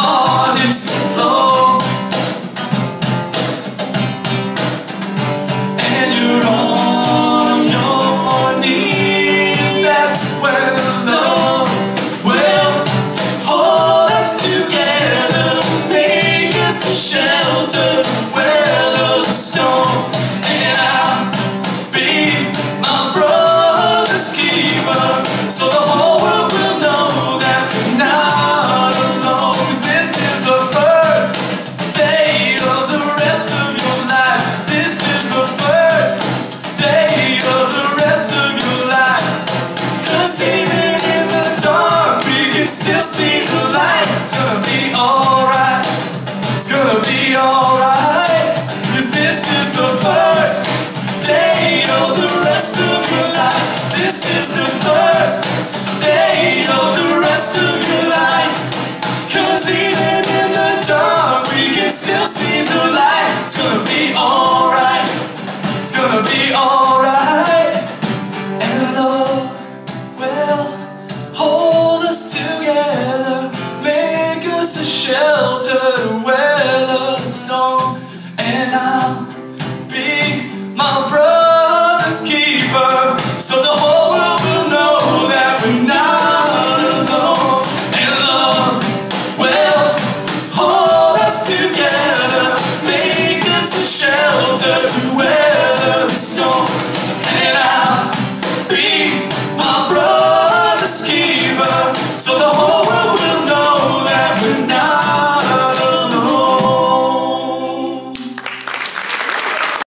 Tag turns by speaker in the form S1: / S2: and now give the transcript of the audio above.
S1: heart hits the floor, and you're on your knees. That's where love will hold us together, make us a shelter to weather the storm. And I'll be my brother's keeper, so the whole world will know that we're not alone. 'Cause this is the first day of the rest of your life. This is the first day of the rest of your life. 'Cause even in the dark we can still see the light. It's gonna be alright. It's gonna be alright. 'Cause this is the first day of the rest of your life. This is the first day of the rest of your life. 'Cause even in the dark we can still see the light. It's gonna be alright. It's gonna be alright. And love will hold us together, make us a shelter to weather the storm. And I'll be my brother's keeper, so the whole world will know that we're not alone. And love will hold us together, make us a shelter to